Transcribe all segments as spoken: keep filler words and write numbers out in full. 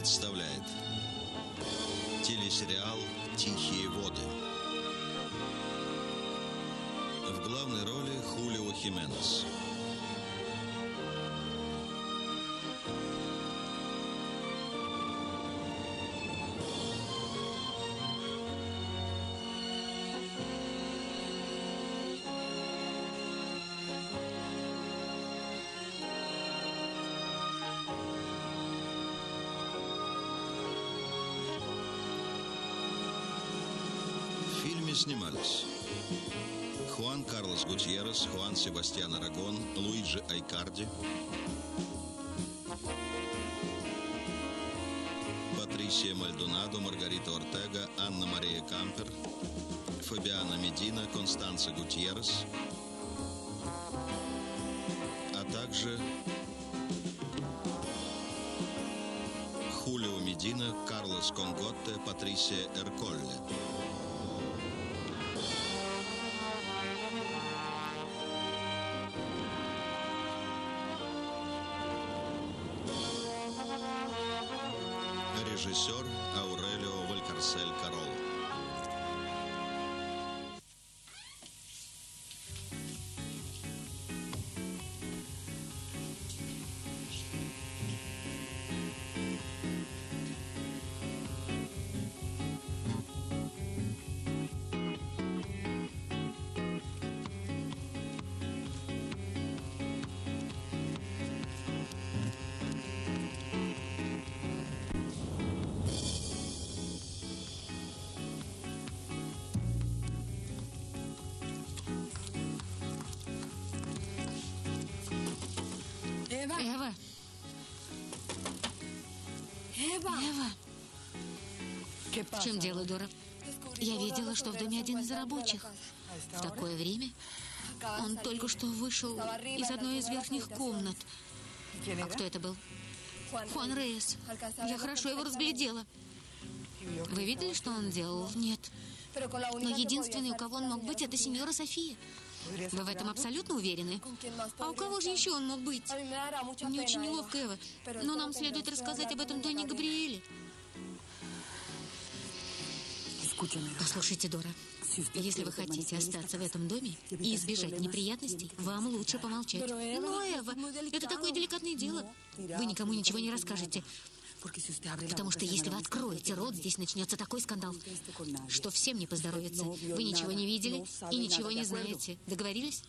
представляет телесериал «Тихие воды». В главной роли Хулио Хименес. В фильме снимались Хуан Карлос Гутьеррес, Хуан Себастьян Арагон, Луиджи Айкарди, Патрисия Мальдонадо, Маргарита Ортега, Анна Мария Кампер, Фабиана Медина, Констанца Гутьеррес, а также Хулио Медина, Карлос Конготте, Патрисия Эрколле. Режиссер Аурелио Валькарсель Карол. Эва. Эва. В чем дело, Дора? Я видела, что в доме один из рабочих. В такое время он только что вышел из одной из верхних комнат. А кто это был? Хуан Рейс. Я хорошо его разглядела. Вы видели, что он делал? Нет. Но единственный, у кого он мог быть, это сеньора София. Вы в этом абсолютно уверены? А у кого же еще он мог быть? Мне очень неловко, Эва, но нам следует рассказать об этом Доне Габриэле. Послушайте, Дора, если вы хотите остаться в этом доме и избежать неприятностей, вам лучше помолчать. Но, Эва, это такое деликатное дело. Вы никому ничего не расскажете. Потому что если вы откроете рот, здесь начнется такой скандал, что всем не поздоровится. Вы ничего не видели и ничего не знаете. Договорились?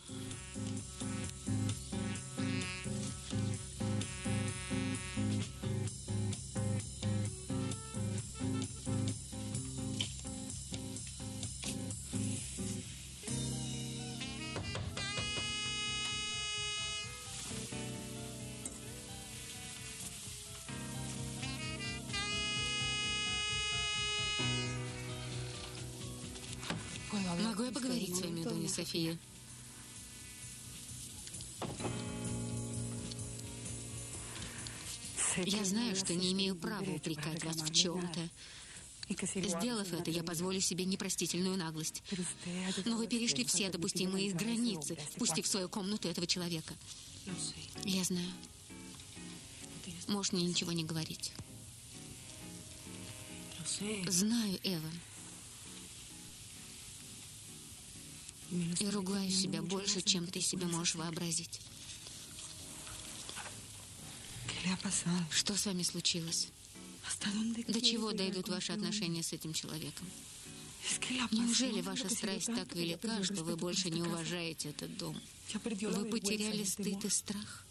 Могу я поговорить с вами, Донья София? Я знаю, что не имею права упрекать вас в чем-то. Сделав это, я позволю себе непростительную наглость. Но вы перешли все допустимые границы, впустив в свою комнату этого человека. Я знаю. Можешь мне ничего не говорить. Знаю, Эва. И ругаю себя больше, чем ты себе можешь вообразить. Что с вами случилось? До чего дойдут ваши отношения с этим человеком? Неужели ваша страсть так велика, что вы больше не уважаете этот дом? Вы потеряли стыд и страх?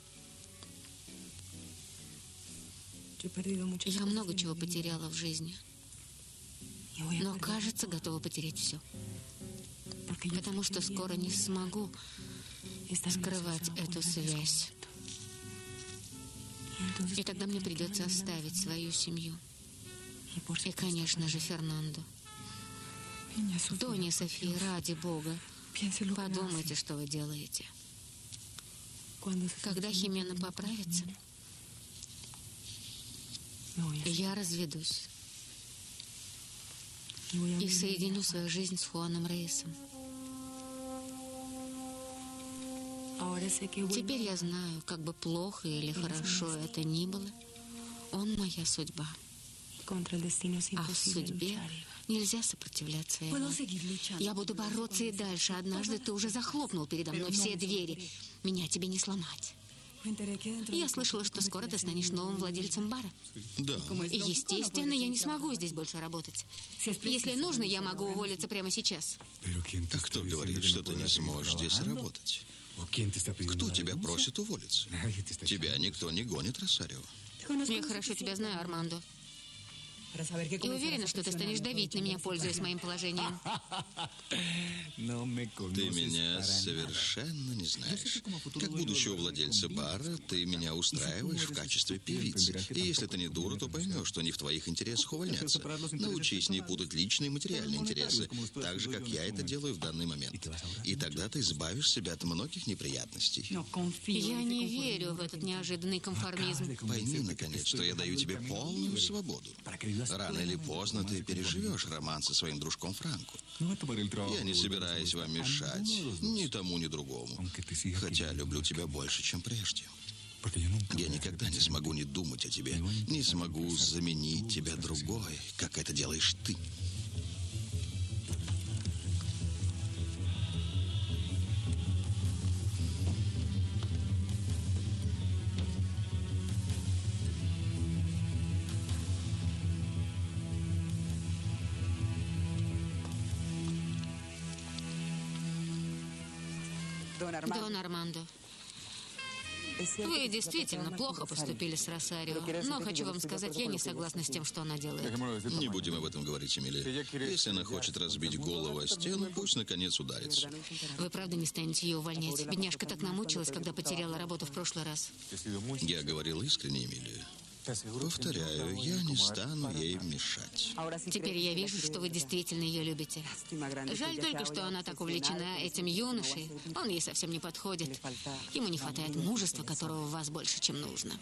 Я много чего потеряла в жизни, но, кажется, готова потерять все. Потому что скоро не смогу скрывать эту связь. И тогда мне придется оставить свою семью. И, конечно же, Фернандо. Донья София, ради Бога, подумайте, что вы делаете. Когда Химена поправится, я разведусь и соединю свою жизнь с Хуаном Рейсом. Теперь я знаю, как бы плохо или хорошо это ни было, он моя судьба. А судьбе нельзя сопротивляться, Эва. Я буду бороться и дальше. Однажды ты уже захлопнул передо мной все двери. Меня тебе не сломать. Я слышала, что скоро ты станешь новым владельцем бара. Да. И, естественно, я не смогу здесь больше работать. Если нужно, я могу уволиться прямо сейчас. А кто говорит, что ты не сможешь здесь работать? Кто тебя просит уволиться? Тебя никто не гонит, Росарио. Я хорошо тебя знаю, Армандо. И уверена, что ты станешь давить на меня, пользуясь моим положением. Ты меня совершенно не знаешь. Как будущего владельца бара, ты меня устраиваешь в качестве певицы. И если ты не дура, то поймешь, что не в твоих интересах увольняться. Научись не путать личные и материальные интересы, так же, как я это делаю в данный момент. И тогда ты избавишь себя от многих неприятностей. Я не верю в этот неожиданный конформизм. Пойми, наконец, что я даю тебе полную свободу. Рано или поздно ты переживешь роман со своим дружком Франко. Я не собираюсь вам мешать, ни тому, ни другому. Хотя люблю тебя больше, чем прежде. Я никогда не смогу не думать о тебе, не смогу заменить тебя другой, как это делаешь ты. Дон Армандо, вы действительно плохо поступили с Росарио, но хочу вам сказать, я не согласна с тем, что она делает. Не будем об этом говорить, Эмилия. Если она хочет разбить голову о стену, пусть наконец ударится. Вы правда не станете ее увольнять? Бедняжка так намучилась, когда потеряла работу в прошлый раз. Я говорил искренне, Эмилия. Повторяю, я не стану ей мешать. Теперь я вижу, что вы действительно ее любите. Жаль только, что она так увлечена этим юношей. Он ей совсем не подходит. Ему не хватает мужества, которого в вас больше, чем нужно.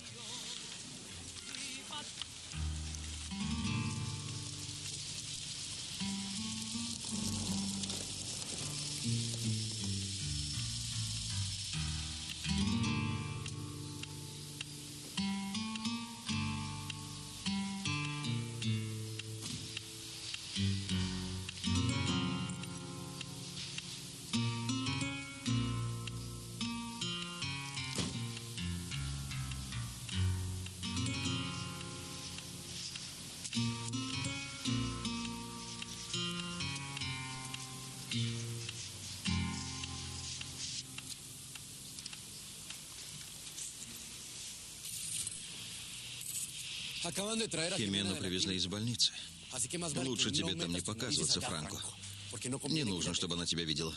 Химену привезли из больницы. Лучше тебе там не показываться, Франко. Не нужно, чтобы она тебя видела.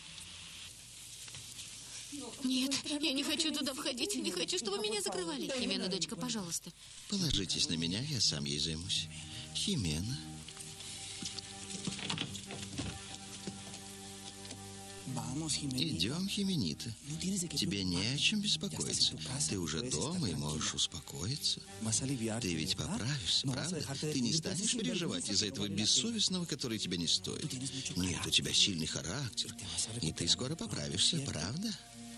Нет, я не хочу туда входить. Не хочу, чтобы меня закрывали. Химена, дочка, пожалуйста. Положитесь на меня, я сам ей займусь. Химена. Идем, Хименита. Тебе не о чем беспокоиться. Ты уже дома и можешь успокоиться. Ты ведь поправишься, правда? Ты не станешь переживать из-за этого бессовестного, который тебе не стоит. Нет, у тебя сильный характер. И ты скоро поправишься, правда?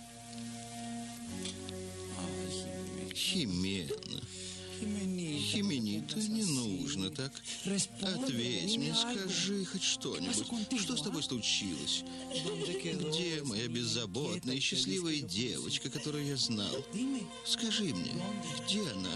Химена. Хименита, не нужно так. Ответь мне, скажи хоть что-нибудь. Что с тобой случилось? Где моя беззаботная и счастливая девочка, которую я знал? Скажи мне, где она?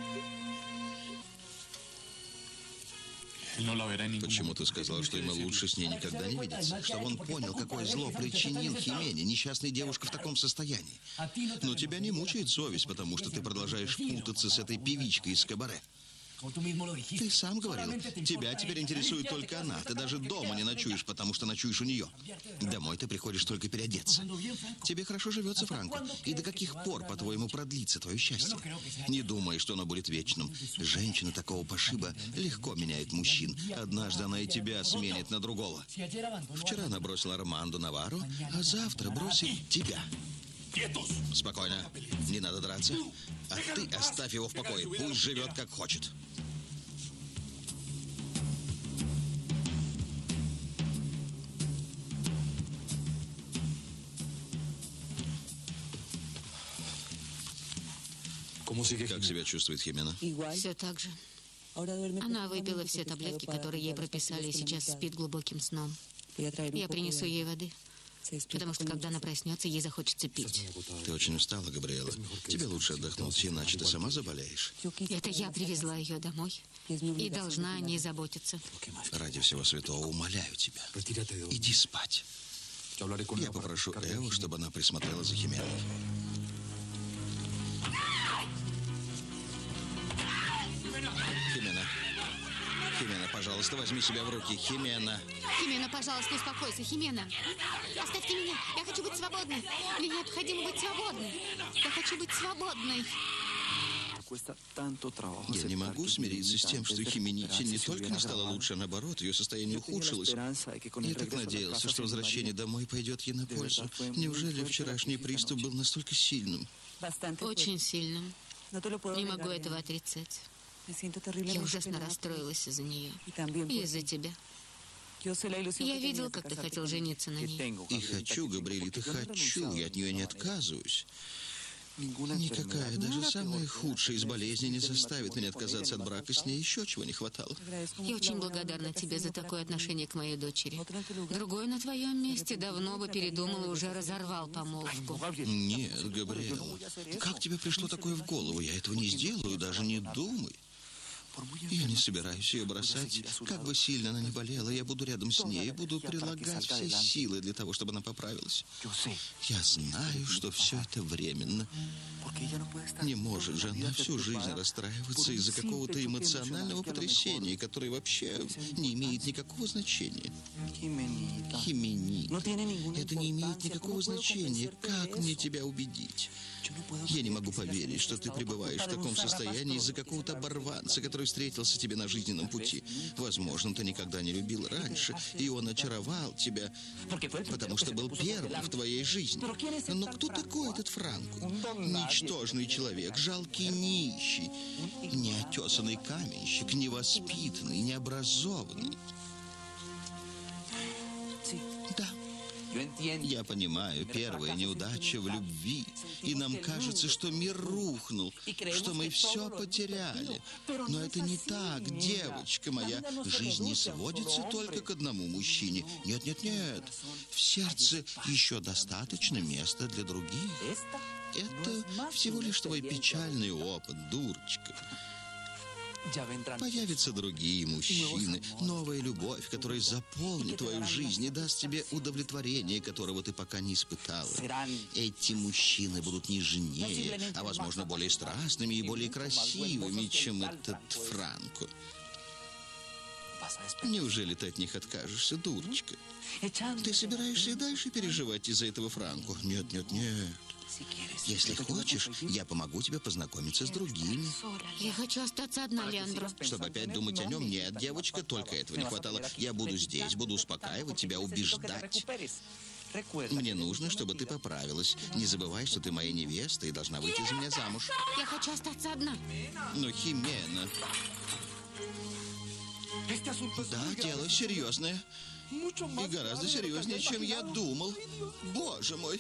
Почему ты сказал, что ему лучше с ней никогда не видеться? Чтобы он понял, какое зло причинил Химене, несчастной девушка в таком состоянии. Но тебя не мучает совесть, потому что ты продолжаешь путаться с этой певичкой из кабаре. Ты сам говорил, тебя теперь интересует только она. Ты даже дома не ночуешь, потому что ночуешь у нее. Домой ты приходишь только переодеться. Тебе хорошо живется, Франко. И до каких пор, по-твоему, продлится твое счастье? Не думай, что оно будет вечным. Женщина такого пошиба легко меняет мужчин. Однажды она и тебя сменит на другого. Вчера она бросила Армандо Наварро, а завтра бросит тебя. Спокойно, не надо драться. А ты оставь его в покое, пусть живет как хочет. Как себя чувствует Химена? Все так же. Она выпила все таблетки, которые ей прописали, и сейчас спит глубоким сном. Я принесу ей воды, потому что, когда она проснется, ей захочется пить. Ты очень устала, Габриэла. Тебе лучше отдохнуть, иначе ты сама заболеешь. Это я привезла ее домой и должна о ней заботиться. Ради всего святого, умоляю тебя, иди спать. Я попрошу Эву, чтобы она присмотрела за Хименой. Химена. Химена, пожалуйста, возьми себя в руки. Химена. Химена, пожалуйста, успокойся. Химена, оставьте меня. Я хочу быть свободной. Мне необходимо быть свободной. Я хочу быть свободной. Я не могу смириться с тем, что Химените не только не стало лучше, а наоборот, ее состояние ухудшилось. Я так надеялся, что возвращение домой пойдет ей на пользу. Неужели вчерашний приступ был настолько сильным? Очень сильным. Не могу этого отрицать. Я ужасно расстроилась из-за нее. И из-за тебя. Я видел, как ты хотел жениться на ней. И хочу, Габриэлита, хочу. Я от нее не отказываюсь. Никакая, даже самая худшая из болезней не заставит меня отказаться от брака с ней. Еще чего не хватало. Я очень благодарна тебе за такое отношение к моей дочери. Другой на твоем месте давно бы передумал и уже разорвал помолвку. Нет, Габриэла, как тебе пришло такое в голову? Я этого не сделаю, даже не думай. Я не собираюсь ее бросать. Как бы сильно она ни болела, я буду рядом с ней, буду прилагать все силы для того, чтобы она поправилась. Я знаю, что все это временно. Не может же она всю жизнь расстраиваться из-за какого-то эмоционального потрясения, которое вообще не имеет никакого значения. Химени. Это не имеет никакого значения. Как мне тебя убедить? Я не могу поверить, что ты пребываешь в таком состоянии из-за какого-то оборванца, который встретился тебе на жизненном пути. Возможно, ты никогда не любил раньше, и он очаровал тебя, потому что был первым в твоей жизни. Но кто такой этот Франко? Ничтожный человек, жалкий нищий, неотесанный каменщик, невоспитанный, необразованный. Да. Я понимаю, первая неудача в любви, и нам кажется, что мир рухнул, что мы все потеряли. Но это не так, девочка моя. Жизнь не сводится только к одному мужчине. Нет, нет, нет. В сердце еще достаточно места для других. Это всего лишь твой печальный опыт, дурочка. Появятся другие мужчины, новая любовь, которая заполнит твою жизнь и даст тебе удовлетворение, которого ты пока не испытала. Эти мужчины будут нежнее, а, возможно, более страстными и более красивыми, чем этот Франко. Неужели ты от них откажешься, дурочка? Ты собираешься и дальше переживать из-за этого Франко? Нет, нет, нет. Если хочешь, я помогу тебе познакомиться с другими. Я хочу остаться одна, Леандро. Чтобы опять думать о нем? Нет, девочка, только этого не хватало. Я буду здесь, буду успокаивать тебя, убеждать. Мне нужно, чтобы ты поправилась. Не забывай, что ты моя невеста и должна выйти за меня замуж. Я хочу остаться одна. Но, Химена... Да, дело серьезное. И гораздо серьезнее, чем я думал. Боже мой.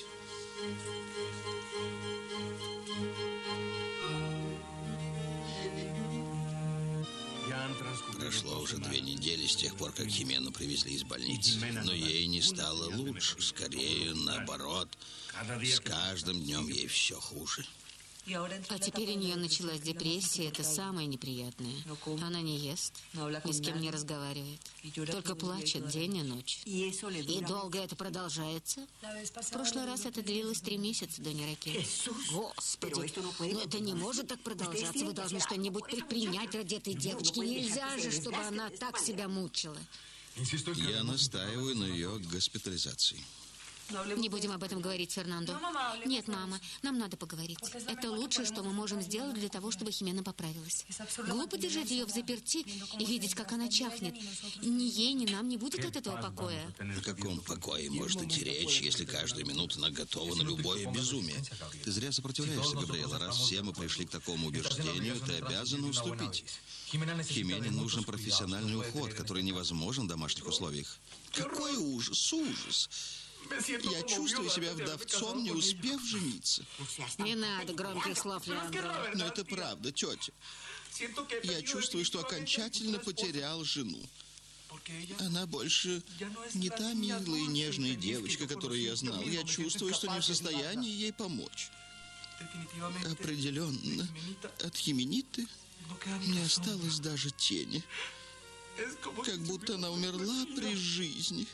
Прошло уже две недели с тех пор, как Химену привезли из больницы. Но ей не стало лучше. Скорее, наоборот. С каждым днем ей все хуже. А теперь у нее началась депрессия, это самое неприятное. Она не ест, ни с кем не разговаривает, только плачет день и ночь. И долго это продолжается? В прошлый раз это длилось три месяца, Донья Ракель. Господи, но это не может так продолжаться. Вы должны что-нибудь предпринять ради этой девочки. Нельзя же, чтобы она так себя мучила. Я настаиваю на ее госпитализации. Не будем об этом говорить, Фернандо. Нет, мама, нам надо поговорить. Это лучшее, что мы можем сделать для того, чтобы Химена поправилась. Глупо держать ее в заперти и видеть, как она чахнет. Ни ей, ни нам не будет от этого покоя. О каком покое может идти речь, если каждую минуту она готова на любое безумие? Ты зря сопротивляешься, Габриэла. Раз все мы пришли к такому убеждению, ты обязана уступить. Химене нужен профессиональный уход, который невозможен в домашних условиях. Какой ужас, ужас! Я чувствую себя вдовцом, не успев жениться. Не надо громких слов, Леандро. Но это правда, тетя. Я чувствую, что окончательно потерял жену. Она больше не та милая и нежная девочка, которую я знал. Я чувствую, что не в состоянии ей помочь. Определенно, от Химениты не осталось даже тени. Как будто она умерла при жизни.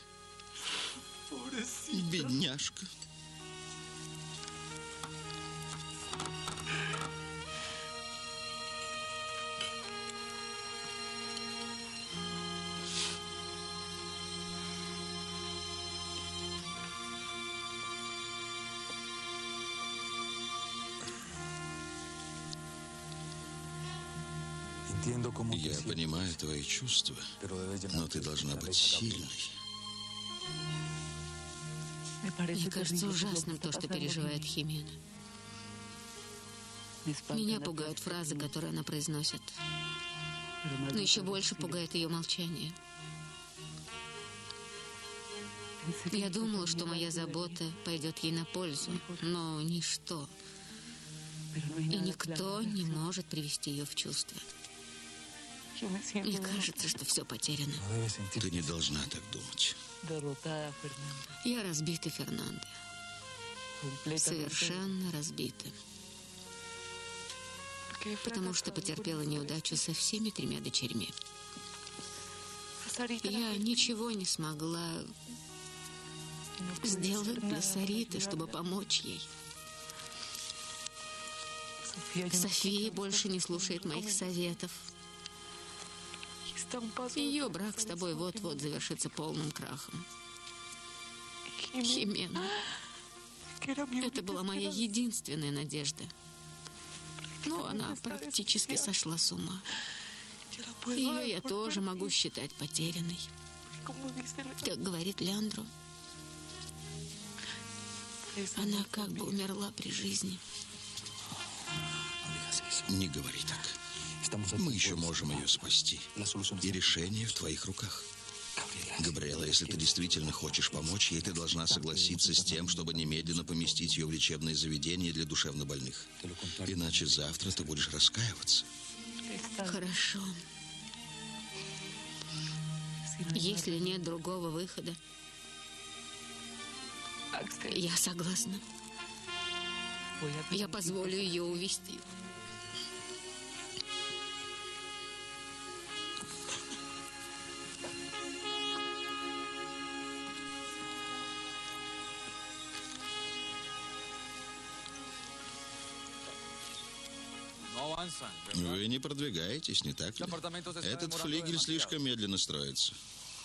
Бедняжка. Я понимаю твои чувства, но ты должна быть сильной. Мне кажется ужасным то, что переживает Химена. Меня пугают фразы, которые она произносит. Но еще больше пугает ее молчание. Я думала, что моя забота пойдет ей на пользу, но ничто. И никто не может привести ее в чувство. Мне кажется, что все потеряно. Ты не должна так думать. Я разбита, Фернандо. Совершенно разбита. Потому что потерпела неудачу со всеми тремя дочерьми. Я ничего не смогла сделать для Сариты, чтобы помочь ей. София больше не слушает моих советов. Ее брак с тобой вот-вот завершится полным крахом. Химена. Это была моя единственная надежда. Но она практически сошла с ума. Ее я тоже могу считать потерянной. Как говорит Леандро, она как бы умерла при жизни. Не говори так. Мы еще можем ее спасти. И решение в твоих руках. Габриэла, если ты действительно хочешь помочь ей, ты должна согласиться с тем, чтобы немедленно поместить ее в лечебное заведение для душевнобольных. Иначе завтра ты будешь раскаиваться. Хорошо. Если нет другого выхода, я согласна. Я позволю ее увезти. Вы не продвигаетесь, не так ли? Этот флигель слишком медленно строится.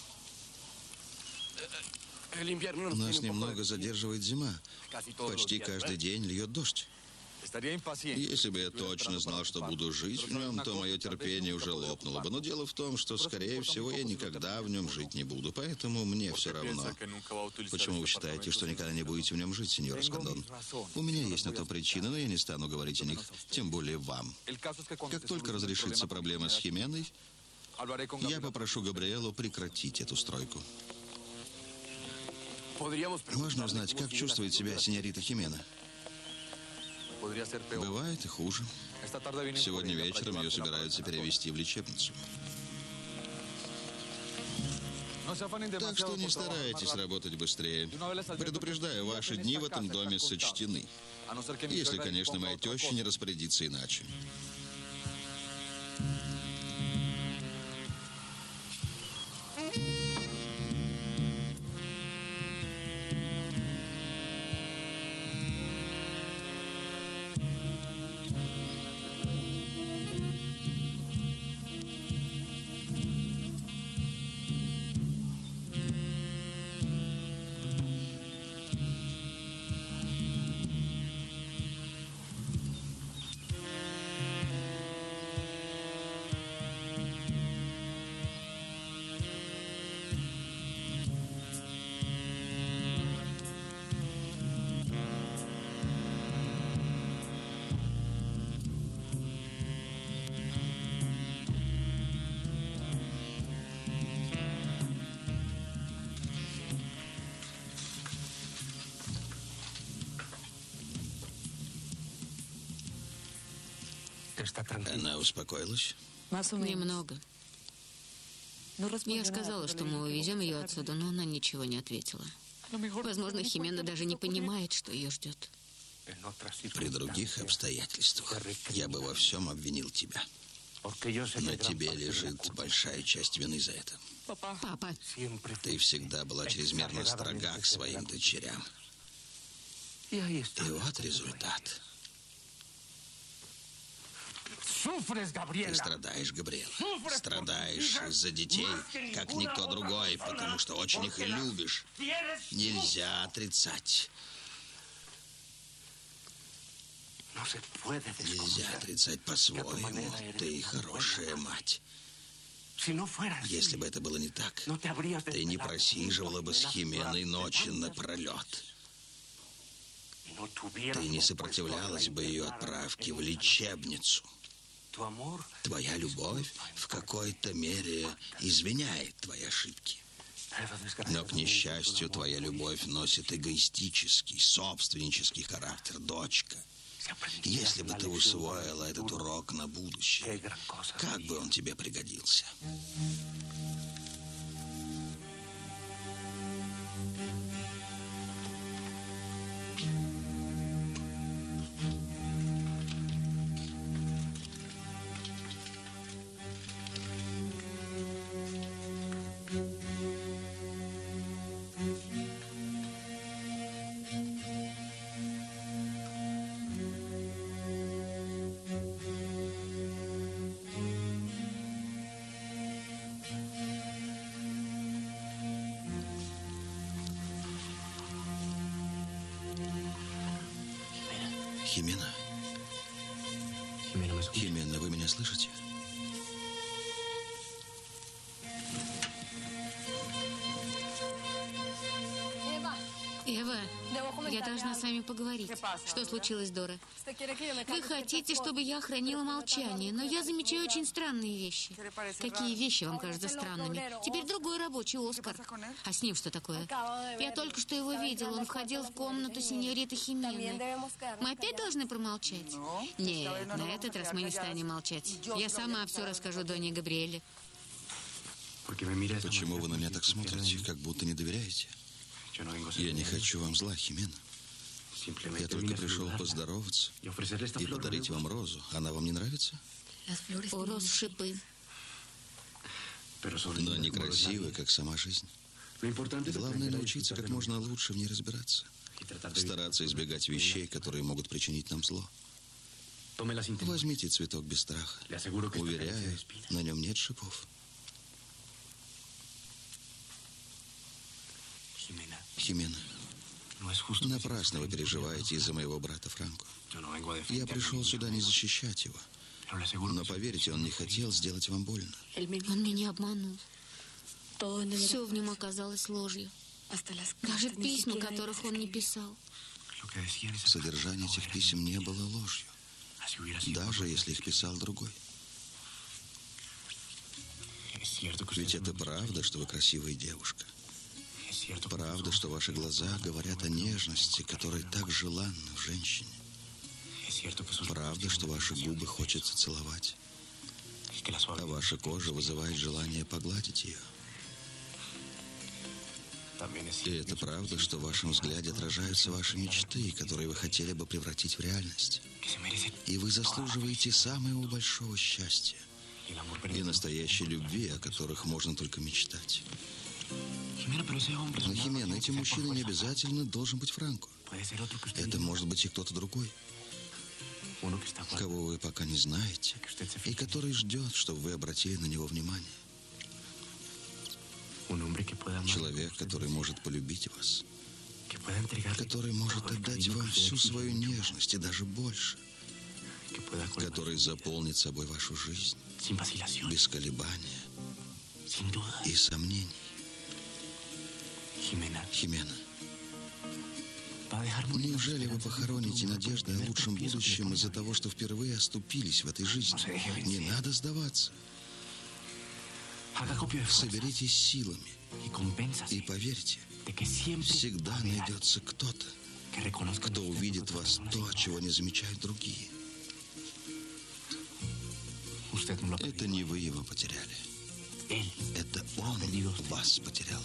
Нас немного задерживает зима. Почти каждый день льет дождь. Если бы я точно знал, что буду жить в нем, то мое терпение уже лопнуло бы. Но дело в том, что, скорее всего, я никогда в нем жить не буду. Поэтому мне все равно. Почему вы считаете, что никогда не будете в нем жить, сеньор Эскандон? У меня есть на то причины, но я не стану говорить о них, тем более вам. Как только разрешится проблема с Хименой, я попрошу Габриэлу прекратить эту стройку. Можно узнать, как чувствует себя сеньорита Химена? Бывает и хуже. Сегодня вечером ее собираются перевести в лечебницу. Так что не старайтесь работать быстрее. Предупреждаю, ваши дни в этом доме сочтены. Если, конечно, моя теща не распорядится иначе. Она успокоилась? Немного. Я сказала, что мы увезем ее отсюда, но она ничего не ответила. Возможно, Химена даже не понимает, что ее ждет. При других обстоятельствах я бы во всем обвинил тебя. На тебе лежит большая часть вины за это. Папа. Ты всегда была чрезмерно строга к своим дочерям. И вот результат. Ты страдаешь, Габриэла. Страдаешь из-за детей, как никто другой, потому что очень их и любишь. Нельзя отрицать. Нельзя отрицать по-своему. Ты хорошая мать. Если бы это было не так, ты не просиживала бы с Хименой ночи напролет. Ты не сопротивлялась бы ее отправке в лечебницу. Твоя любовь в какой-то мере извиняет твои ошибки. Но, к несчастью, твоя любовь носит эгоистический, собственнический характер, дочка. Если бы ты усвоила этот урок на будущее, как бы он тебе пригодился? Химена? Химена, вы меня слышите? Ева, я должна с вами поговорить. Что случилось, Дора? Вы хотите, чтобы я хранила молчание, но я замечаю очень странные вещи. Какие вещи вам кажутся странными? Теперь другой рабочий, Оскар. А с ним что такое? Я только что его видел. Он входил в комнату сеньориты Химены. Мы опять должны промолчать? Нет, на этот раз мы не станем молчать. Я сама все расскажу Доне Габриэле. Почему вы на меня так смотрите, как будто не доверяете? Я не хочу вам зла, Химена. Я только пришел поздороваться и подарить вам розу. Она вам не нравится? У роз шипы. Но некрасивая, как сама жизнь. Главное научиться как можно лучше в ней разбираться. Стараться избегать вещей, которые могут причинить нам зло. Возьмите цветок без страха. Уверяю, на нем нет шипов. Химена, напрасно вы переживаете из-за моего брата Франко. Я пришел сюда не защищать его. Но поверьте, он не хотел сделать вам больно. Он меня обманул. Все в нем оказалось ложью. Даже письма, которых он не писал. Содержание этих писем не было ложью. Даже если их писал другой. Ведь это правда, что вы красивая девушка. Правда, что ваши глаза говорят о нежности, которая так желанна в женщине. Правда, что ваши губы хочется целовать, а ваша кожа вызывает желание погладить ее. И это правда, что в вашем взгляде отражаются ваши мечты, которые вы хотели бы превратить в реальность. И вы заслуживаете самого большого счастья и настоящей любви, о которых можно только мечтать. Но, Химена, этим мужчиной не обязательно должен быть Франко. Это может быть и кто-то другой, кого вы пока не знаете, и который ждет, чтобы вы обратили на него внимание. Человек, который может полюбить вас, который может отдать вам всю свою нежность и даже больше, который заполнит собой вашу жизнь без колебания и сомнений. Химена, неужели вы похороните надежды о лучшем будущем из-за того, что впервые оступились в этой жизни? Не надо сдаваться. Соберитесь силами и поверьте, всегда найдется кто-то, кто увидит в вас то, чего не замечают другие. Это не вы его потеряли. Это он вас потерял.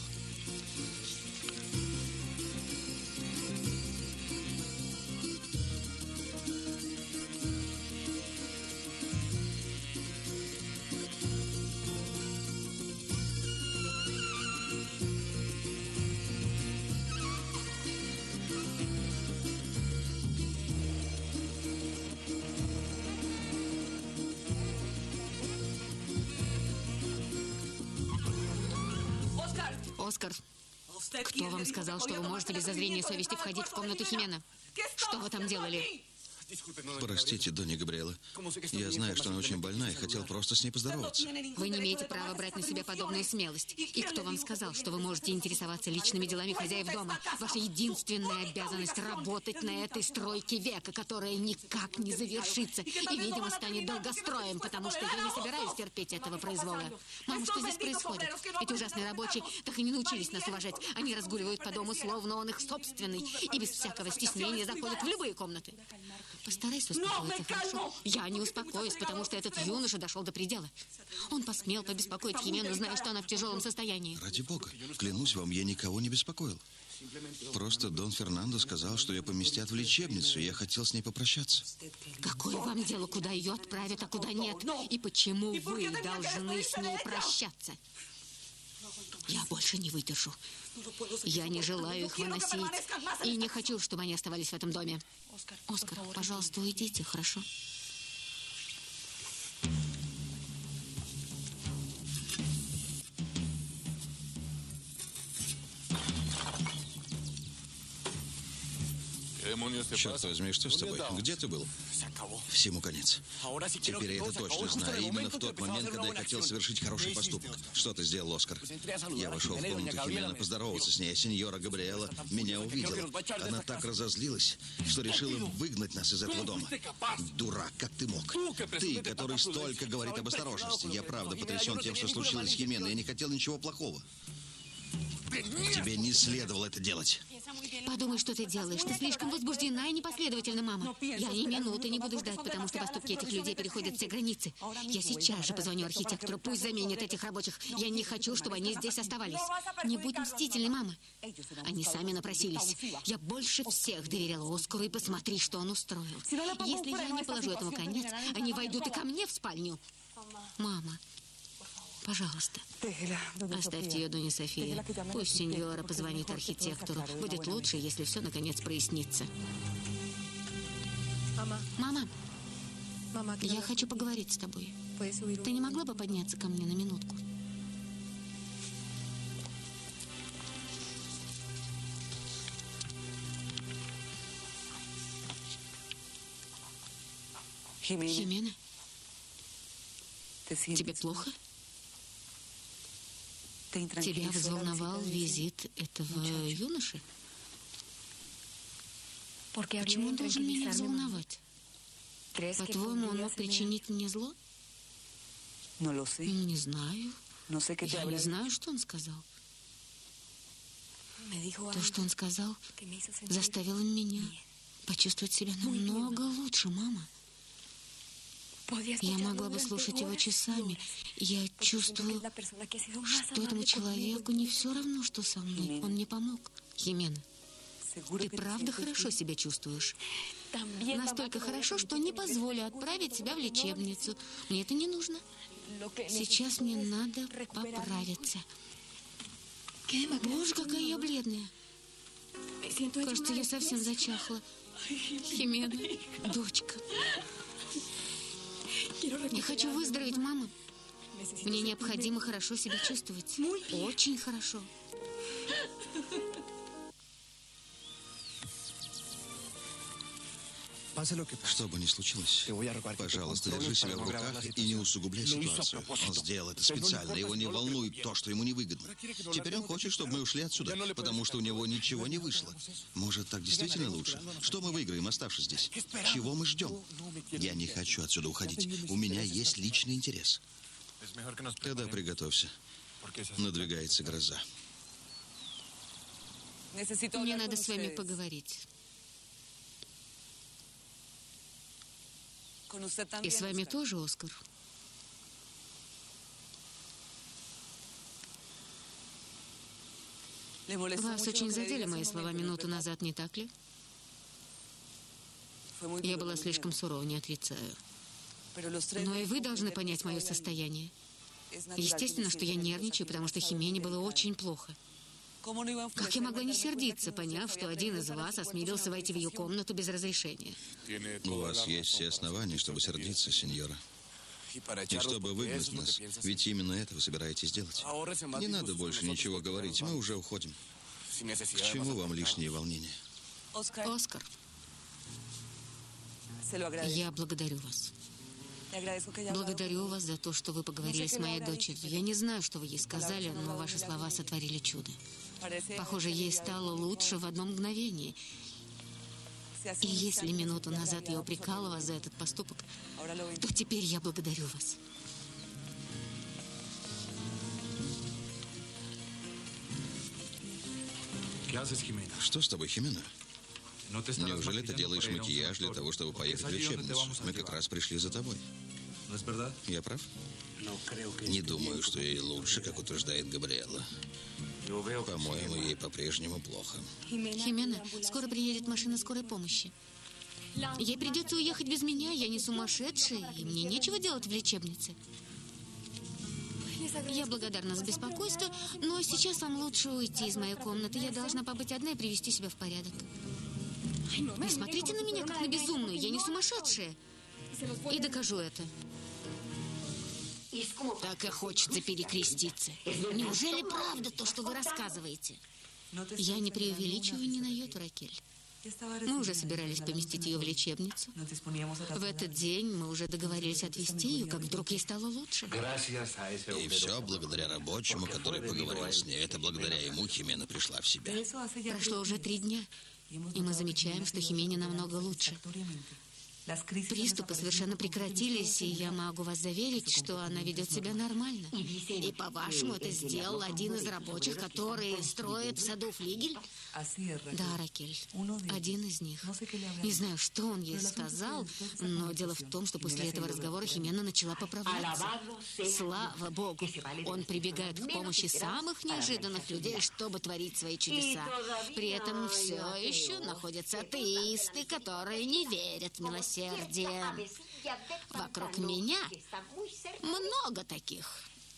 Оскар, кто вам сказал, что вы можете без зазрения совести входить в комнату Химена? Что вы там делали? Простите, Донья Габриэла. Я знаю, что она очень больна, и хотел просто с ней поздороваться. Вы не имеете права брать на себя подобную смелость. И кто вам сказал, что вы можете интересоваться личными делами хозяев дома? Ваша единственная обязанность — работать на этой стройке века, которая никак не завершится и, видимо, станет долгостроем, потому что я не собираюсь терпеть этого произвола. Мама, что здесь происходит? Эти ужасные рабочие так и не научились нас уважать. Они разгуливают по дому, словно он их собственный, и без всякого стеснения заходят в любые комнаты. Постарайся успокоиться, хорошо? Я не успокоюсь, потому что этот юноша дошел до предела. Он посмел побеспокоить Химену, зная, что она в тяжелом состоянии. Ради бога, клянусь вам, я никого не беспокоил. Просто Дон Фернандо сказал, что ее поместят в лечебницу, и я хотел с ней попрощаться. Какое вам дело, куда ее отправят, а куда нет? И почему вы должны с ней прощаться? Я больше не выдержу. Я не желаю их выносить. И не хочу, чтобы они оставались в этом доме. Оскар, пожалуйста, уйдите, хорошо? Черт возьми, что с тобой? Где ты был? Всему конец. Теперь я это точно знаю. Именно в тот момент, когда я хотел совершить хороший поступок. Что ты сделал, Оскар? Я вошел в комнату Химена поздороваться с ней, а сеньора Габриэла меня увидела. Она так разозлилась, что решила выгнать нас из этого дома. Дурак, как ты мог? Ты, который столько говорит об осторожности. Я правда потрясен тем, что случилось с Хименой. Я не хотел ничего плохого. Тебе не следовало это делать. Подумай, что ты делаешь. Ты слишком возбуждена и непоследовательна, мама. Я ни минуты не буду ждать, потому что поступки этих людей переходят все границы. Я сейчас же позвоню архитектору, пусть заменит этих рабочих. Я не хочу, чтобы они здесь оставались. Не будь мстительной, мама. Они сами напросились. Я больше всех доверяла Оскару, и посмотри, что он устроил. Если я не положу этому конец, они войдут и ко мне в спальню. Мама. Пожалуйста, оставьте ее, Донья София. Пусть сеньора позвонит архитектору. Будет лучше, если все наконец прояснится. Мама, я хочу поговорить с тобой. Ты не могла бы подняться ко мне на минутку? Химена? Тебе плохо? Тебя взволновал визит этого юноши? Почему он должен меня взволновать? По-твоему, он мог причинить мне зло? Не знаю. Я не знаю, что он сказал. То, что он сказал, заставило меня почувствовать себя намного лучше, мама. Я могла бы слушать его часами. Я чувствую, что этому человеку не все равно, что со мной. Он мне помог. Химена, ты правда хорошо себя чувствуешь? Настолько хорошо, что не позволю отправить тебя в лечебницу. Мне это не нужно. Сейчас мне надо поправиться. Боже, какая я бледная. Кажется, я совсем зачахла. Химена, дочка. Я хочу выздороветь, мама. Мне необходимо хорошо себя чувствовать. Очень хорошо. Что бы ни случилось, пожалуйста, держи себя в руках и не усугубляй ситуацию. Он сделал это специально, его не волнует то, что ему невыгодно. Теперь он хочет, чтобы мы ушли отсюда, потому что у него ничего не вышло. Может, так действительно лучше? Что мы выиграем, оставшись здесь? Чего мы ждем? Я не хочу отсюда уходить. У меня есть личный интерес. Тогда приготовься. Надвигается гроза. Мне надо с вами поговорить. И с вами тоже, Оскар. Вас очень задели мои слова минуту назад, не так ли? Я была слишком сурова, не отрицаю. Но и вы должны понять мое состояние. Естественно, что я нервничаю, потому что Химене было очень плохо. Как я могла не сердиться, поняв, что один из вас осмелился войти в ее комнату без разрешения? У вас есть все основания, чтобы сердиться, сеньора. И чтобы выгнать нас, ведь именно это вы собираетесь делать. Не надо больше ничего говорить, мы уже уходим. К чему вам лишние волнения? Оскар, я благодарю вас. Благодарю вас за то, что вы поговорили с моей дочерью. Я не знаю, что вы ей сказали, но ваши слова сотворили чудо. Похоже, ей стало лучше в одно мгновение. И если минуту назад я упрекала вас за этот поступок, то теперь я благодарю вас. Что с тобой, Химена? Неужели ты делаешь макияж для того, чтобы поехать в лечебницу? Мы как раз пришли за тобой. Я прав? Не думаю, что ей лучше, как утверждает Габриэла. По-моему, ей по-прежнему плохо. Химена, скоро приедет машина скорой помощи. Ей придется уехать без меня, я не сумасшедшая, и мне нечего делать в лечебнице. Я благодарна за беспокойство, но сейчас вам лучше уйти из моей комнаты. Я должна побыть одна и привести себя в порядок. Не смотрите на меня, как на безумную, я не сумасшедшая. И докажу это. Так и хочется перекреститься. Неужели правда то, что вы рассказываете? Я не преувеличиваю ни на йоту, Ракель. Мы уже собирались поместить ее в лечебницу. В этот день мы уже договорились отвезти ее, как вдруг ей стало лучше. И все благодаря рабочему, который поговорил с ней. Это благодаря ему Химена пришла в себя. Прошло уже три дня, и мы замечаем, что Химене намного лучше. Приступы совершенно прекратились, и я могу вас заверить, что она ведет себя нормально. И, по-вашему, это сделал один из рабочих, который строит в саду флигель? Да, Ракель, один из них. Не знаю, что он ей сказал, но дело в том, что после этого разговора Химена начала поправляться. Слава Богу, он прибегает к помощи самых неожиданных людей, чтобы творить свои чудеса. При этом все еще находятся атеисты, которые не верят в милосердие. Вокруг меня много таких.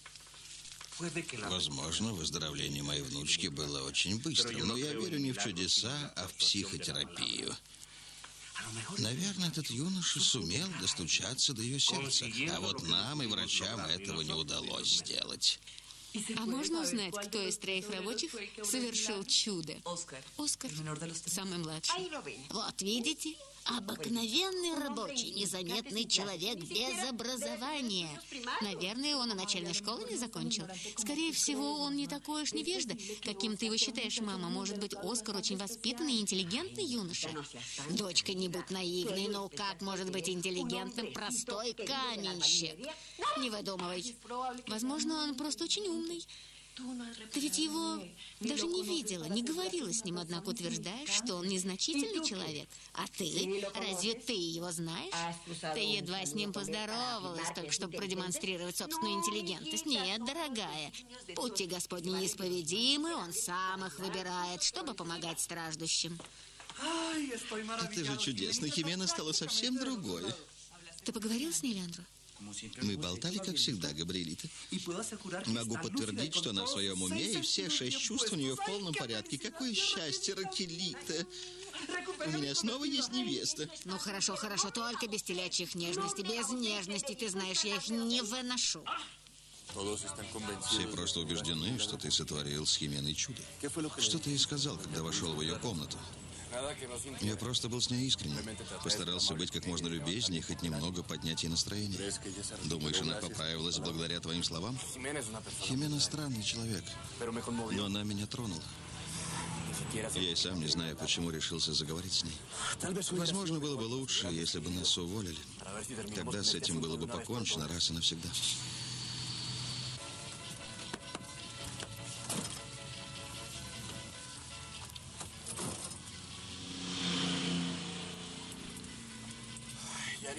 Возможно, выздоровление моей внучки было очень быстрым, но я верю не в чудеса, а в психотерапию. Наверное, этот юноша сумел достучаться до ее сердца, а вот нам и врачам этого не удалось сделать. А можно узнать, кто из троих рабочих совершил чудо? Оскар, самый младший. Вот видите? Обыкновенный рабочий, незаметный человек без образования. Наверное, он и начальной школы не закончил. Скорее всего, он не такой уж невежда, каким ты его считаешь, мама. Может быть, Оскар очень воспитанный и интеллигентный юноша? Дочка, не будь наивной, но как может быть интеллигентным простой каменщик? Не выдумывай. Возможно, он просто очень умный. Ты ведь его даже не видела, не говорила с ним, однако утверждаешь, что он незначительный человек. А ты? Разве ты его знаешь? Ты едва с ним поздоровалась, только чтобы продемонстрировать собственную интеллигентность. Нет, дорогая, пути Господни неисповедимы, он сам их выбирает, чтобы помогать страждущим. Это же чудесно, Химена стала совсем другой. Ты поговорил с ней, Леандро? Мы болтали, как всегда, Габриэлита. Могу подтвердить, что она в своем уме, и все шесть чувств у нее в полном порядке. Какое счастье, Ракелита! У меня снова есть невеста. Ну, хорошо, хорошо, только без телячьих нежностей. Без нежностей, ты знаешь, я их не выношу. Все просто убеждены, что ты сотворил с Хименой чудо. Что ты ей сказал, когда вошел в ее комнату? Я просто был с ней искренне. Постарался быть как можно любезнее, хоть немного поднять ей настроение. Думаешь, она поправилась благодаря твоим словам? Химена странный человек, но она меня тронула. Я и сам не знаю, почему решился заговорить с ней. Возможно, было бы лучше, если бы нас уволили. Тогда с этим было бы покончено раз и навсегда.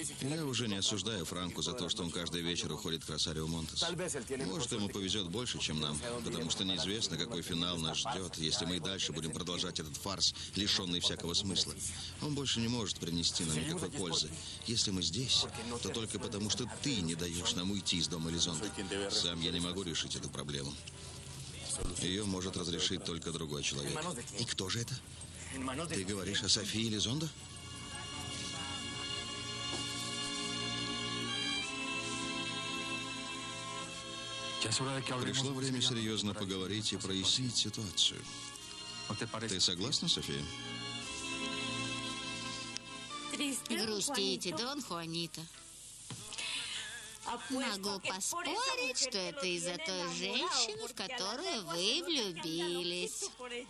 Я уже не осуждаю Франку за то, что он каждый вечер уходит к Росарио Монтес. Может, ему повезет больше, чем нам, потому что неизвестно, какой финал нас ждет, если мы и дальше будем продолжать этот фарс, лишенный всякого смысла. Он больше не может принести нам никакой пользы. Если мы здесь, то только потому, что ты не даешь нам уйти из дома Элизонда. Сам я не могу решить эту проблему. Ее может разрешить только другой человек. И кто же это? Ты говоришь о Софии Элизондо? Пришло время серьезно поговорить и прояснить ситуацию. Ты согласна, София? Грустите, Дон Хуанита. Могу поспорить, что это из-за той женщины, в которую вы влюбились.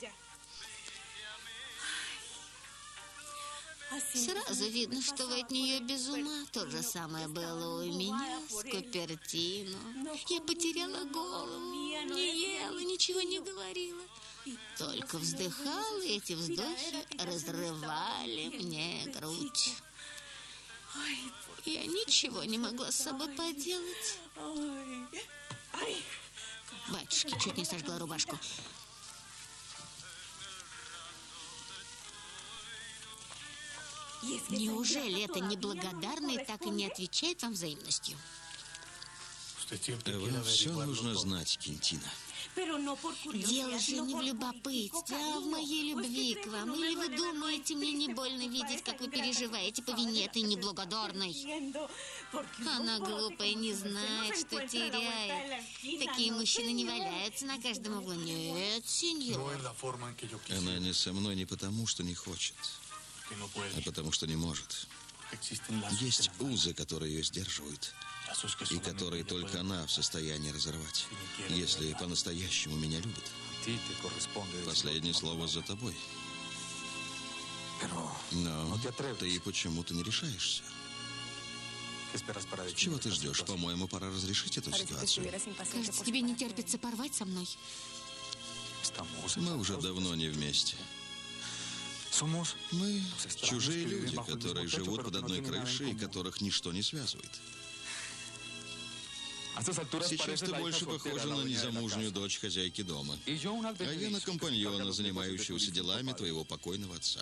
Сразу видно, что вы от нее без ума. То же самое было у меня с Купертино. Я потеряла голову, не ела, ничего не говорила. Только вздыхала, и эти вздохи разрывали мне грудь. Я ничего не могла с собой поделать. Батюшки, чуть не сожгла рубашку. Неужели это неблагодарный так и не отвечает вам взаимностью? Вам все нужно знать, Кентина. Дело же не в любопытстве, а в моей любви к вам. Или вы думаете, мне не больно видеть, как вы переживаете по вине этой неблагодарной? Она глупая, не знает, что теряет. Такие мужчины не валяются на каждом углу. Нет, сеньор. Она не со мной не потому, что не хочет, а потому, что не может. Есть узы, которые ее сдерживают, и которые только она в состоянии разорвать, если по-настоящему меня любит. Последнее слово за тобой. Но ты почему-то не решаешься. Чего ты ждешь? По-моему, пора разрешить эту ситуацию. Кажется, тебе не терпится порвать со мной. Мы уже давно не вместе. Мы чужие люди, которые живут под одной крышей, и которых ничто не связывает. Сейчас ты больше похожа на незамужнюю дочь хозяйки дома, а я на компаньона, занимающегося делами твоего покойного отца.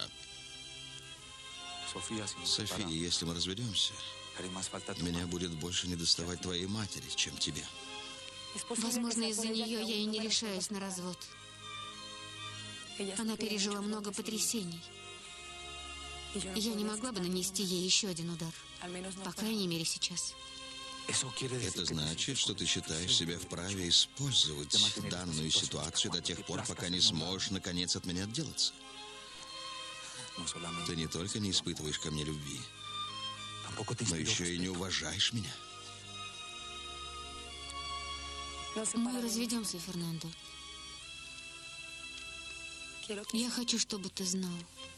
София, если мы разведемся, меня будет больше недоставать твоей матери, чем тебе. Возможно, из-за нее я и не решаюсь на развод. Она пережила много потрясений. Я не могла бы нанести ей еще один удар. По крайней мере, сейчас. Это значит, что ты считаешь себя вправе использовать данную ситуацию до тех пор, пока не сможешь, наконец, от меня отделаться. Ты не только не испытываешь ко мне любви, но еще и не уважаешь меня. Мы разведемся, Фернандо. Я хочу, чтобы ты знал.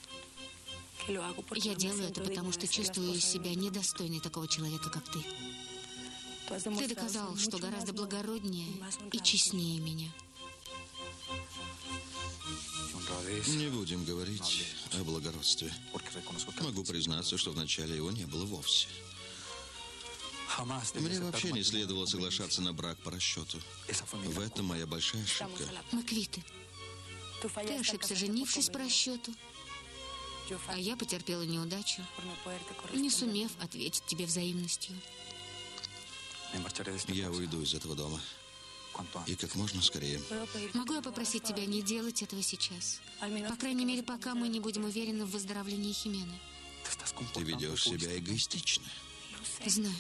Я делаю это, потому что чувствую себя недостойной такого человека, как ты. Ты доказал, что гораздо благороднее и честнее меня. Не будем говорить о благородстве. Могу признаться, что вначале его не было вовсе. Мне вообще не следовало соглашаться на брак по расчету. В этом моя большая ошибка. Мы квиты. Ты ошибся, женившись по расчету, а я потерпела неудачу, не сумев ответить тебе взаимностью. Я уйду из этого дома. И как можно скорее. Могу я попросить тебя не делать этого сейчас? По крайней мере, пока мы не будем уверены в выздоровлении Химены. Ты ведешь себя эгоистично. Знаю.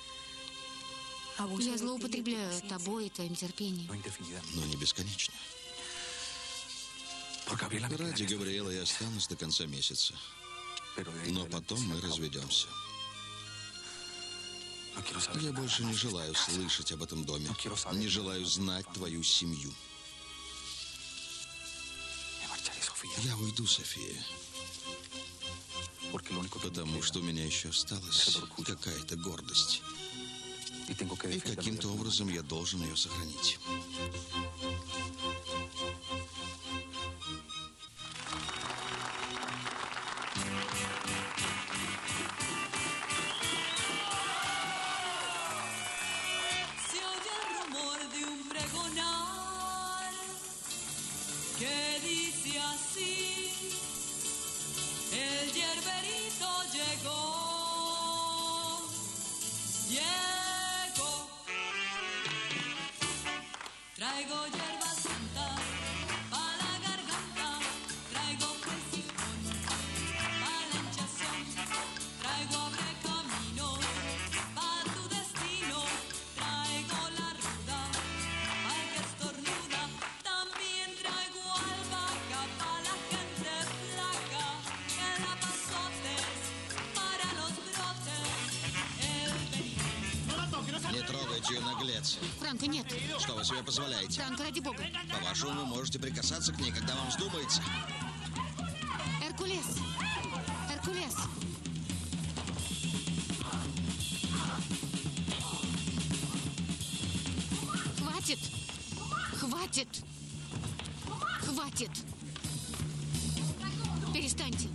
Я злоупотребляю тобой и твоим терпением. Но не бесконечно. Ради Габриэла я останусь до конца месяца. Но потом мы разведемся. Я больше не желаю слышать об этом доме. Не желаю знать твою семью. Я уйду, София. Потому что у меня еще осталась какая-то гордость. И каким-то образом я должен ее сохранить. Не трогайте ее, наглец. Франко, нет. Что вы себе позволяете? Франко, ради бога. По-вашему, вы можете прикасаться к ней, когда вам вздумается. Эркулес! Эркулес! Хватит! Хватит! Хватит! Перестаньте!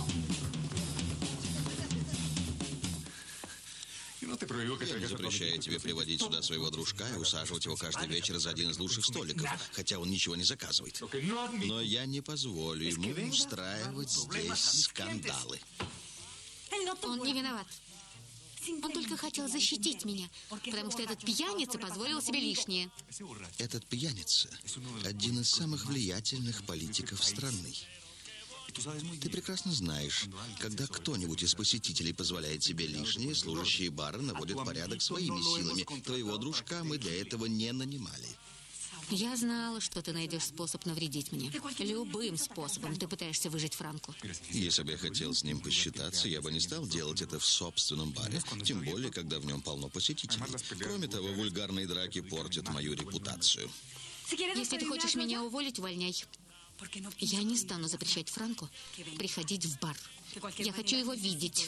Я не запрещаю тебе приводить сюда своего дружка и усаживать его каждый вечер за один из лучших столиков, хотя он ничего не заказывает. Но я не позволю ему устраивать здесь скандалы. Он не виноват. Он только хотел защитить меня, потому что этот пьяница позволил себе лишнее. Этот пьяница – один из самых влиятельных политиков страны. Ты прекрасно знаешь, когда кто-нибудь из посетителей позволяет себе лишнее, служащие бара наводят порядок своими силами. Твоего дружка мы для этого не нанимали. Я знала, что ты найдешь способ навредить мне. Любым способом ты пытаешься выжить Франку. Если бы я хотел с ним посчитаться, я бы не стал делать это в собственном баре, тем более, когда в нем полно посетителей. Кроме того, вульгарные драки портят мою репутацию. Если ты хочешь меня уволить, увольняй. Я не стану запрещать Франку приходить в бар. Я хочу его видеть.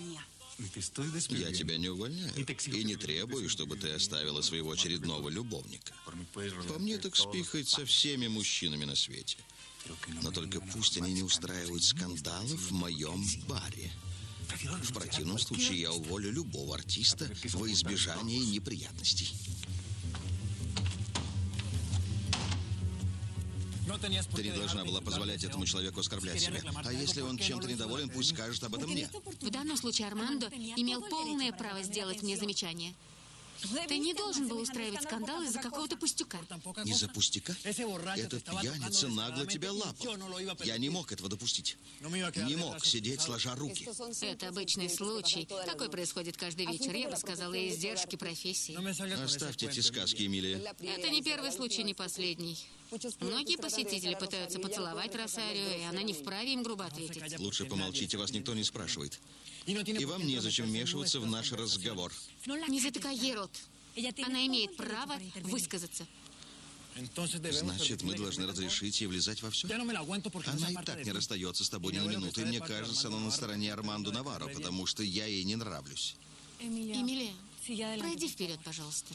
Я тебя не увольняю и не требую, чтобы ты оставила своего очередного любовника. По мне, так спи хоть со всеми мужчинами на свете. Но только пусть они не устраивают скандалов в моем баре. В противном случае я уволю любого артиста во избежание неприятностей. Ты не должна была позволять этому человеку оскорблять себя. А если он чем-то недоволен, пусть скажет об этом мне. В данном случае Армандо имел полное право сделать мне замечание. Ты не должен был устраивать скандал из-за какого-то пустяка. Из-за пустяка? Этот пьяница нагло тебя лапал. Я не мог этого допустить. Не мог сидеть сложа руки. Это обычный случай. Такое происходит каждый вечер. Я бы сказала, и издержки профессии. Оставьте эти сказки, Эмилия. Это не первый случай, не последний. Многие посетители пытаются поцеловать Росарио, и она не вправе им грубо ответить. Лучше помолчите, вас никто не спрашивает. И вам незачем вмешиваться в наш разговор. Не затыкай ей рот. Она имеет право высказаться. Значит, мы должны разрешить ей влезать во все? Она и так не расстается с тобой ни на минуту. И мне кажется, она на стороне Армандо Наварро, потому что я ей не нравлюсь. Эмилия, пройди вперед, пожалуйста.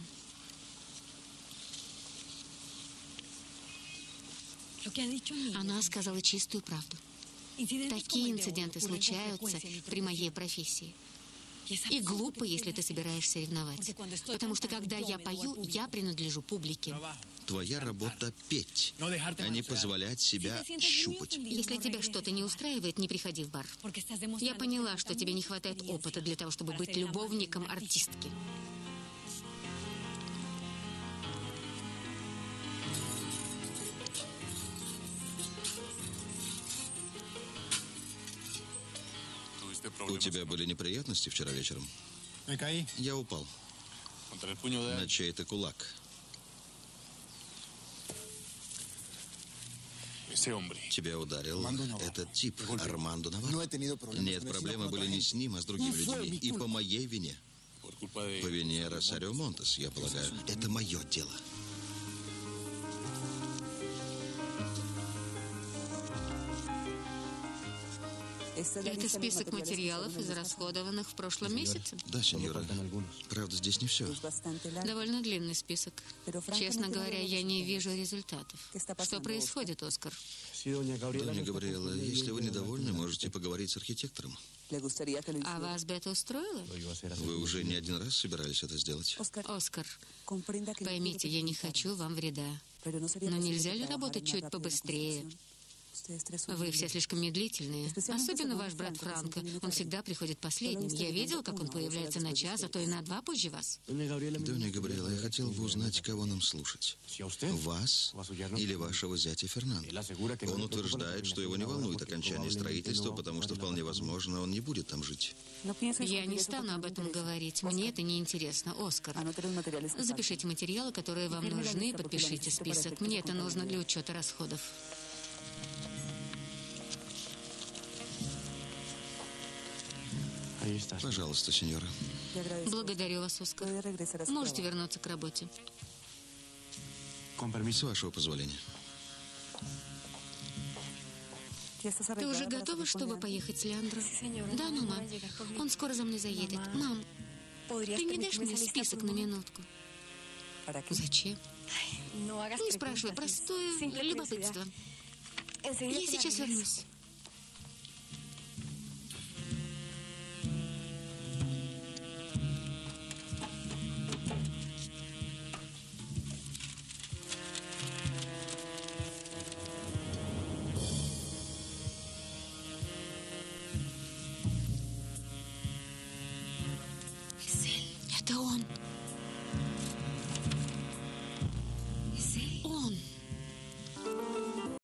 Она сказала чистую правду. Такие инциденты случаются при моей профессии. И глупо, если ты собираешься ревновать. Потому что, когда я пою, я принадлежу публике. Твоя работа — петь, а не позволять себя щупать. Если тебя что-то не устраивает, не приходи в бар. Я поняла, что тебе не хватает опыта для того, чтобы быть любовником артистки. У тебя были неприятности вчера вечером? Я упал на чей-то кулак. Тебя ударил этот тип, Армандо Наварро. Нет, проблемы были не с ним, а с другими людьми. И по моей вине. По вине Росарио Монтес, я полагаю. Это мое дело. Это список материалов, израсходованных в прошлом месяце? Да, сеньора. Правда, здесь не все. Довольно длинный список. Честно говоря, я не вижу результатов. Что происходит, Оскар? Донья Габриэла, если вы недовольны, можете поговорить с архитектором. А вас бы это устроило? Вы уже не один раз собирались это сделать? Оскар, поймите, я не хочу вам вреда. Но нельзя ли работать чуть побыстрее? Вы все слишком медлительные. Особенно ваш брат Франко. Он всегда приходит последним. Я видел, как он появляется на час, а то и на два позже вас. Донья Габриэла, я хотел бы узнать, кого нам слушать. Вас или вашего зятя Фернандо? Он утверждает, что его не волнует окончание строительства, потому что вполне возможно, он не будет там жить. Я не стану об этом говорить. Мне это не интересно. Оскар, запишите материалы, которые вам нужны, и подпишите список. Мне это нужно для учета расходов. Пожалуйста, сеньора. Благодарю вас, Оскар. Можете вернуться к работе. С вашего позволения. Ты уже готова, чтобы поехать с Леандро? Да, мама. Он скоро за мной заедет. Мам, ты не дашь мне список на минутку? Зачем? Не спрашивай, простое любопытство. Я сейчас вернусь. Это он.